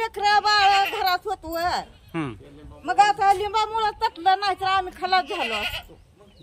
लेकरं बाळ घरात होत वर मग आता लिंबामुळं तटलं नाही तर आम्ही खलास झालो असतो.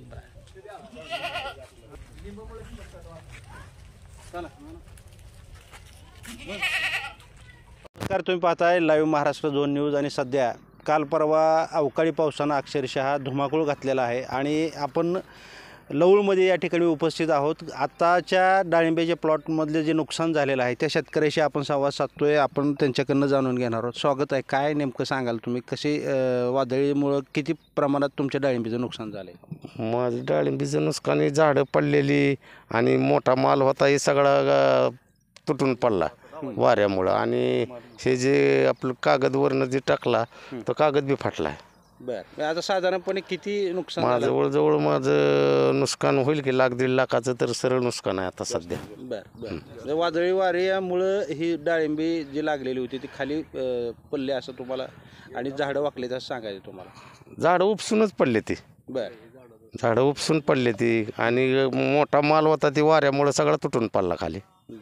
नमस्कार, तुम्ही पाहताय लाईव्ह महाराष्ट्र 2 न्यूज. आणि सध्या काल परवा अवकाळी पावसानं अक्षरशः धुमाकूळ घातलेला आहे आणि आपण लवळमध्ये या ठिकाणी उपस्थित आहोत. आताच्या डाळिंब्याच्या प्लॉटमधले जे नुकसान झालेलं आहे त्या शेतकऱ्याशी आपण संवाद साधतोय. आपण त्यांच्याकडनं जाणून घेणार आहोत. स्वागत आहे. काय नेमकं सांगाल तुम्ही, कशी वादळीमुळं किती प्रमाणात तुमच्या डाळिंबीचं नुकसान झालं आहे? माझं डाळिंबीचं नुकसान हे झाडं पडलेली आणि मोठा माल होता हे सगळा तुटून पडला वाऱ्यामुळं. आणि हे जे आपलं कागदवरनं जे टाकला तो कागद बी फाटला आहे. बरं, आता साधारणपणे किती नुकसान माझं जवळजवळ माझं नुकसान होईल की 1-1.5 लाखाचं तर सरळ नुकसान आहे आता सध्या. बरं बरं. वादळी वाऱ्यामुळं ही डाळिंबी जी लागलेली होती ती खाली पडली असं तुम्हाला, आणि झाडं वाकले असं सांगायचं तुम्हाला? झाडं उपसूनच पडले ती. बरं, झाडं उपसून पडले ती आणि मोठा माल होता ती वाऱ्यामुळं सगळा तुटून पडला खाली.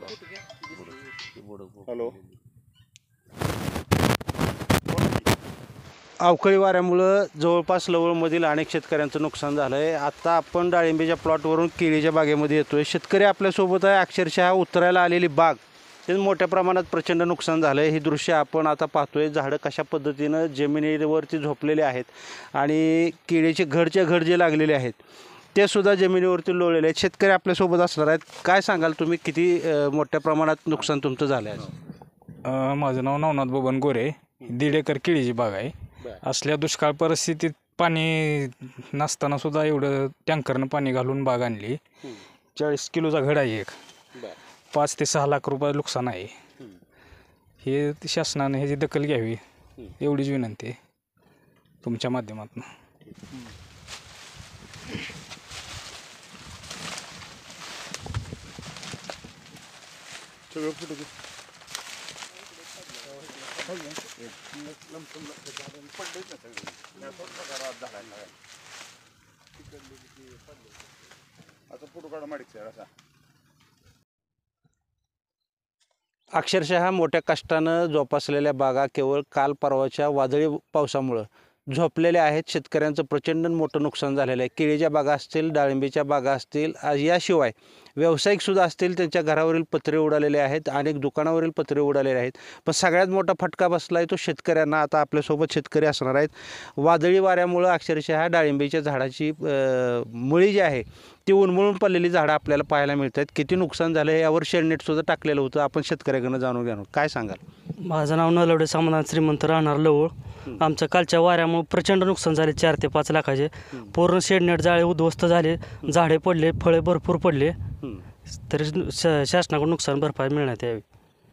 हॅलो. अवकाळी वाऱ्यामुळं जवळपास लवळमधील अनेक शेतकऱ्यांचं नुकसान झालं आहे. आत्ता आपण डाळिंबीच्या प्लॉटवरून केळीच्या बागेमध्ये येतो आहे. शेतकरी आपल्यासोबत आहे. अक्षरशः उतरायला आलेली बाग, ते मोठ्या प्रमाणात प्रचंड नुकसान झालं आहे. ही दृश्य आपण आता पाहतोय. झाडं कशा पद्धतीनं जमिनीवरती झोपलेले आहेत आणि केळीचे घडच्या घड जे लागलेले आहेत ते सुद्धा जमिनीवरती लोळलेले आहेत. शेतकरी आपल्यासोबत असणार आहेत. काय सांगाल तुम्ही, किती मोठ्या प्रमाणात नुकसान तुमचं झालं आहे? माझं नाव नवनाथ बबन गोरे. 1.5 एकर केळीची बाग आहे. असल्या दुष्काळ परिस्थितीत पाणी नसताना सुद्धा एवढं टँकरनं पाणी घालून बाग आणली. 40 किलोचा घड आहे एक. 5 ते 6 लाख रुपये नुकसान आहे. हे शासनाने ह्याची दखल घ्यावी एवढीच विनंती आहे तुमच्या माध्यमातून. अक्षरशः मोठ्या कष्टानं जोपासलेल्या बागा केवळ काल परवाच्या वादळी पावसामुळं झोपलेल्या आहेत. शेतकऱ्यांचं प्रचंड मोठं नुकसान झालेलं आहे. केळीच्या बागा असतील, डाळिंबीच्या बागा असतील, याशिवाय व्यावसायिकसुद्धा असतील, त्यांच्या घरावरील पत्रे उडालेले आहेत, अनेक दुकानावरील पत्रे उडालेले आहेत. पण सगळ्यात मोठा फटका बसला आहे तो शेतकऱ्यांना. आता आपल्यासोबत शेतकरी असणार आहेत. वादळी वाऱ्यामुळं अक्षरशः डाळिंबीच्या झाडाची मुळी जी आहे ती उन्मळून पडलेली झाडं आपल्याला पाहायला मिळत आहेत. किती नुकसान झालं आहे यावर शेडनेटसुद्धा टाकलेलं होतं. आपण शेतकऱ्याकडनं जाणून घेणार. काय सांगाल? माझं नाव नलवडे समाधान श्रीमंत, राहणार लवळ. आमचं कालच्या वाऱ्यामुळे प्रचंड नुकसान झाले. 4 ते 5 लाखाचे पूर्ण शेडनेट जाळे उद्ध्वस्त झाले. झाडे पडले, फळे भरपूर पडले. तरी शासनाकडून नुकसान भरपाई मिळण्यात यावी.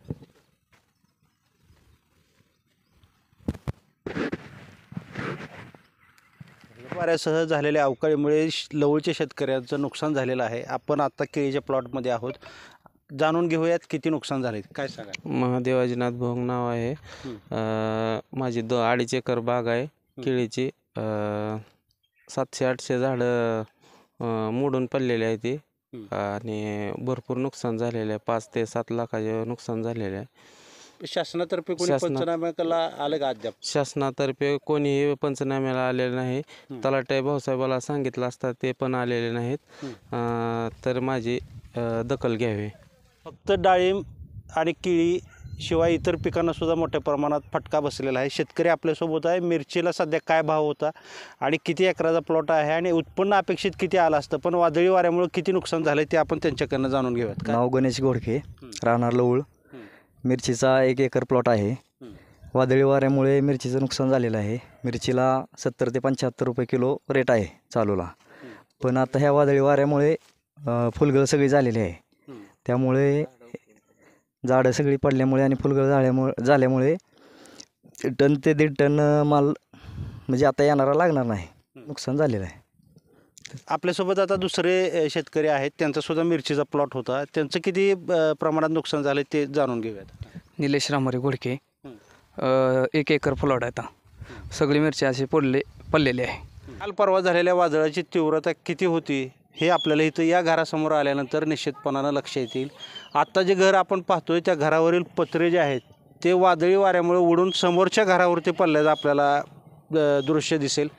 वाऱ्यासह झालेल्या अवकाळीमुळे लवळच्या शेतकऱ्यांचं नुकसान झालेलं आहे. आपण आता केळीच्या प्लॉटमध्ये आहोत. जाणून घेऊयात किती नुकसान झाले. काय सांगा? महादेव अजिनाथ भोंग नाव आहे. माझी 2.5 एकर बाग आहे केळीची. 700-800 झाडं मोडून पडलेले आहे ती आणि भरपूर नुकसान झालेलं आहे. 5 ते 7 लाखाचे नुकसान झालेले आहे. शासनातर्फे कोणी पंचनाम्याला आलं का अद्याप? शासनातर्फे कोणीही पंचनाम्याला आलेलं नाही. तलाठी भाऊसाहेबाला सांगितलं असता ते पण आलेले नाहीत. तर माझी दखल घ्यावी. फक्त डाळिंब आणि केळी शिवाय इतर पिकांना सुद्धा मोठ्या प्रमाणात फटका बसलेला आहे. शेतकरी आपल्यासोबत आहे. मिरचीला सध्या काय भाव होता आणि किती एकराचा प्लॉट आहे आणि उत्पन्न अपेक्षित किती आलं असतं, पण वादळी वाऱ्यामुळे किती नुकसान झालं ते आपण त्यांच्याकडनं जाणून घेऊयात. नाव गणेश गोडके, राहणार लवळ. मिरचीचा 1 एकर प्लॉट आहे. वादळी वाऱ्यामुळे मिरचीचं नुकसान झालेलं आहे. मिरचीला 70 ते 75 रुपये किलो रेट आहे चालूला. पण आता ह्या वादळी वाऱ्यामुळे फुलगळ सगळी झालेली आहे. त्यामुळे झाडं सगळी पडल्यामुळे आणि फुलगळ झाल्यामुळे 1 टन ते 1.5 टन माल म्हणजे आता येणारा लागणार नाही. नुकसान झालेलं आहे. आपल्यासोबत आता दुसरे शेतकरी आहेत. त्यांचासुद्धा मिरचीचा प्लॉट होता. त्यांचं किती प्रमाणात नुकसान झालं ते जाणून घेऊयात. निलेश रामरे घोडके. 1 एकर प्लॉट आहे. आता सगळी मिरची अशी पडलेली आहे. काल परवा झालेल्या वादळाची तीव्रता किती होती हे आपल्याला इथं या घरासमोर आल्यानंतर निश्चितपणानं लक्ष येतील. आत्ता जे घर आपण पाहतोय त्या घरावरील पत्रे जे आहेत ते वादळी वाऱ्यामुळे उडून समोरच्या घरावरती पडल्याचं आपल्याला दृश्य दिसेल.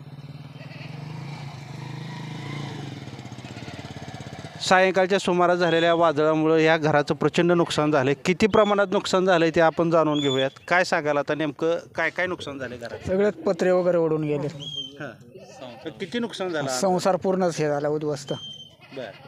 सायंकाळच्या सुमारास झालेल्या वादळामुळे या घराचं प्रचंड नुकसान झालं. किती प्रमाणात नुकसान झालं ते आपण जाणून घेऊयात. काय सांगाल आता नेमकं काय काय नुकसान झाले घरात? सगळेच पत्रे वगैरे उडून गेले. हां, तर किती नुकसान झालं? संसार पूर्णच हे झाला उद्ध्वस्त. बरं.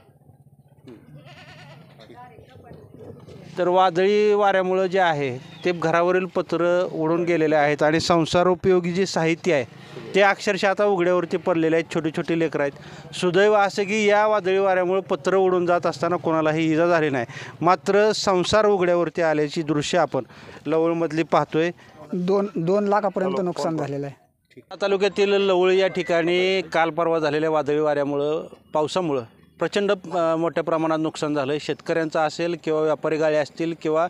तर वादळी वाऱ्यामुळं जे आहे ते घरावरील पत्र उडून गेलेले आहेत आणि संसारोपयोगी जे साहित्य आहे ते अक्षरशः आता उघड्यावरती पडलेले आहेत. छोटी छोटी लेकरं आहेत. सुदैव असं की या वादळी वाऱ्यामुळे पत्र उडून जात असताना कोणालाही इजा झाली नाही. मात्र संसार उघड्यावरती आल्याची दृश्य आपण लवळमधली पाहतोय. 2 लाखापर्यंत नुकसान झालेलं आहे. तालुक्यातील लवळ या ठिकाणी काल परवा झालेल्या वादळी वाऱ्यामुळं पावसामुळं प्रचंड मोठ्या प्रमाणात नुकसान झालं. शेतकऱ्यांचं असेल किंवा व्यापारी गाळे असतील किंवा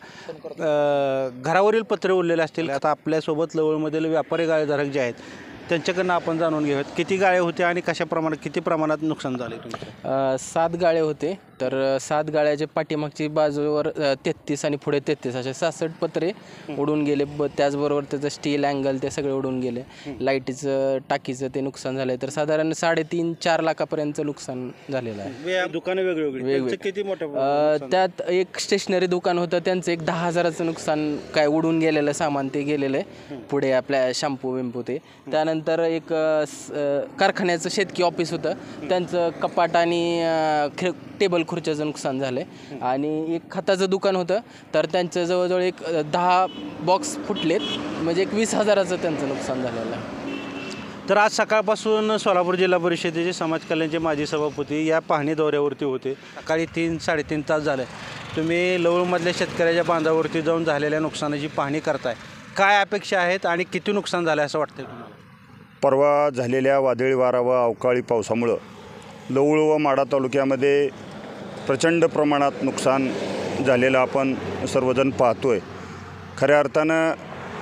घरावरील पत्रे उरलेले असतील. आता आपल्यासोबत लवळमधील व्यापारी गाळेधारक जे आहेत त्यांच्याकडनं आपण जाणून घेऊयात किती गाळे होते आणि कशा प्रमाणात किती प्रमाणात नुकसान झाले तुमचं? 7 गाळे होते. तर 7 गाळ्याच्या पाठीमागची बाजूवर 33 आणि पुढे 33 असे 66 पत्रे उडून गेले. त्याचबरोबर त्याचं स्टील अँगल ते सगळे उडून गेले. लाईटीचं टाकीचं ते नुकसान झालं आहे. तर साधारण 3.5-4 लाखापर्यंत नुकसान झालेलं आहे. दुकानं वेगवेगळी किती मोठं? त्यात एक स्टेशनरी दुकान होतं, त्यांचं एक 10,000चं नुकसान काय उडून गेलेलं सामान ते गेलेलं आहे. पुढे आपल्या शॅम्पू विम्पू ते. त्यानंतर एक कारखान्याचं शेतकी ऑफिस होतं, त्यांचं कपाट आणि टेबल खुर्च्याचं नुकसान झालं आहे. आणि एक खताचं दुकान होतं, तर त्यांचं जवळजवळ एक 10 बॉक्स फुटलेत, म्हणजे एक 20,000चं त्यांचं नुकसान झालेलं आहे. तर आज सकाळपासून सोलापूर जिल्हा परिषदेचे समाज कल्याणचे माजी सभापती या पाहणी दौऱ्यावरती होते. सकाळी 3-3.5 तास झाले तुम्ही लवळमधल्या शेतकऱ्याच्या बांधावरती जाऊन झालेल्या नुकसानाची पाहणी करताय. काय अपेक्षा आहेत आणि किती नुकसान झालं असं वाटतं तुम्हाला? परवा झालेल्या वादळी वारा व अवकाळी पावसामुळं लवळ व माढा तालुक्यामध्ये प्रचंड प्रमाणात नुकसान झालेलं आपण सर्वजण पाहतो आहे. खऱ्या अर्थानं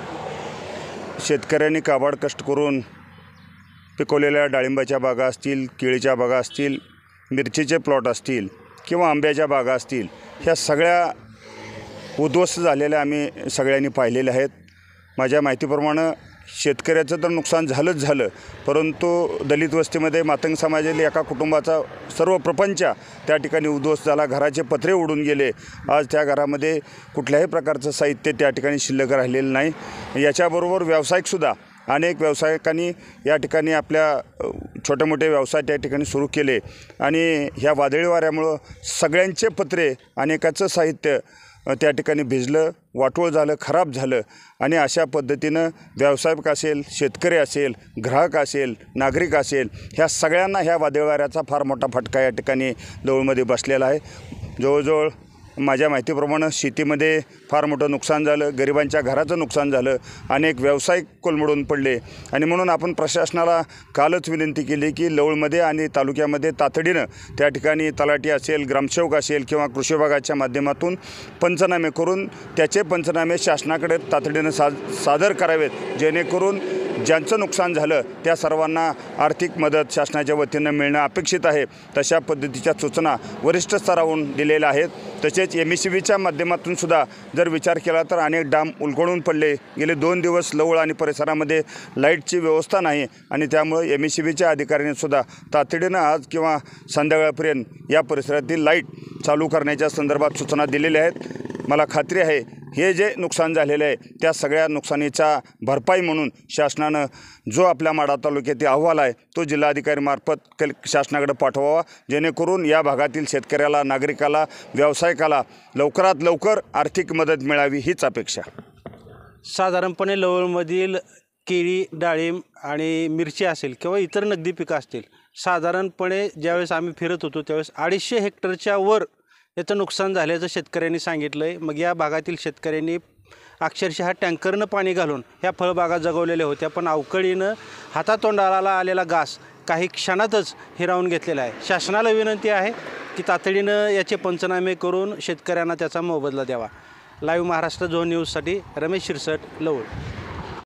शेतकऱ्यांनी काबाड कष्ट करून पिकवलेल्या डाळिंबाच्या बागा असतील, केळीच्या बागा असतील, मिरचीचे प्लॉट असतील किंवा आंब्याच्या बागा असतील, ह्या सगळ्या उद्ध्वस्त झालेल्या आम्ही सगळ्यांनी पाहिलेल्या आहेत. माझ्या माहितीप्रमाणे शेतकऱ्याचं तर नुकसान झालंच झालं, परंतु दलित वस्तीमध्ये मातंग समाजातील एका कुटुंबाचा सर्व प्रपंच त्या ठिकाणी उद्ध्वस्त झाला. घराचे पत्रे उडून गेले. आज त्या घरामध्ये कुठल्याही प्रकारचं साहित्य त्या ठिकाणी शिल्लक राहिलेलं नाही. याच्याबरोबर व्यावसायिकसुद्धा अनेक व्यावसायिकांनी या ठिकाणी आपल्या छोटे मोठे व्यवसाय त्या ठिकाणी सुरू केले आणि ह्या वादळी वाऱ्यामुळं सगळ्यांचे पत्रे अनेकाचं साहित्य त्या ठिकाणी भिजलं, वाटोळ झालं, खराब झालं. आणि अशा पद्धतीनं व्यावसायिक असेल, शेतकरी असेल, ग्राहक असेल, नागरिक असेल, ह्या सगळ्यांना ह्या वादळी वाऱ्याचा फार मोठा फटका या ठिकाणी दौळमध्ये बसलेला आहे. जवळजवळ माझ्या माहितीप्रमाणे शेतीमध्ये फार मोठं नुकसान झालं, गरिबांच्या घराचं नुकसान झालं, अनेक व्यावसायिक कोलमडून पडले. आणि म्हणून आपण प्रशासनाला कालच विनंती केली की लवळमध्ये आणि तालुक्यामध्ये तातडीनं त्या ठिकाणी तलाठी असेल, ग्रामसेवक असेल किंवा कृषी विभागाच्या माध्यमातून पंचनामे करून त्याचे पंचनामे शासनाकडे तातडीनं सादर करावेत, जेणेकरून ज्यांचं नुकसान झालं त्या सर्वांना आर्थिक मदत शासनाच्या वतीनं मिळणं अपेक्षित आहे. तशा पद्धतीच्या सूचना वरिष्ठ स्तरावरून दिलेल्या आहेत. तसेच MSCBच्या माध्यमातून सुद्धा जर विचार केला तर अनेक डाम उलगडून पडले. गेले 2 दिवस लवळ आणि परिसरामध्ये लाईटची व्यवस्था नाही आणि त्यामुळे MSCBच्या अधिकाऱ्यांनी सुद्धा तातडीनं आज किंवा संध्याकाळपर्यंत या परिसरातील लाईट चालू करण्याच्या संदर्भात सूचना दिलेल्या आहेत. मला खात्री आहे हे जे नुकसान झालेलं आहे त्या सगळ्या नुकसानीचा भरपाई म्हणून शासनानं जो आपल्या माढा तालुक्यातील अहवाल आहे तो जिल्हाधिकारीमार्फत शासनाकडे पाठवावा, जेणेकरून या भागातील शेतकऱ्याला, नागरिकाला, व्यावसायिकाला लवकरात लवकर आर्थिक मदत मिळावी हीच अपेक्षा. साधारणपणे लवळमधील केळी, डाळिंब आणि मिरची असेल किंवा इतर नगदी पिकं असतील, साधारणपणे ज्यावेळेस आम्ही फिरत होतो त्यावेळेस 250 हेक्टरच्या वर याचं नुकसान झाल्याचं शेतकऱ्यांनी सांगितलं आहे. मग या भागातील शेतकऱ्यांनी अक्षरशः टँकरनं पाणी घालून ह्या फळबागा जगवलेल्या होत्या, पण अवकाळीनं हातातोंडाला आलेला घास काही क्षणातच हिरावून घेतलेला आहे. शासनाला विनंती आहे की तातडीनं याचे पंचनामे करून शेतकऱ्यांना त्याचा मोबदला द्यावा. लाईव्ह महाराष्ट्र झोन न्यूजसाठी रमेश शिरसट, लवळ.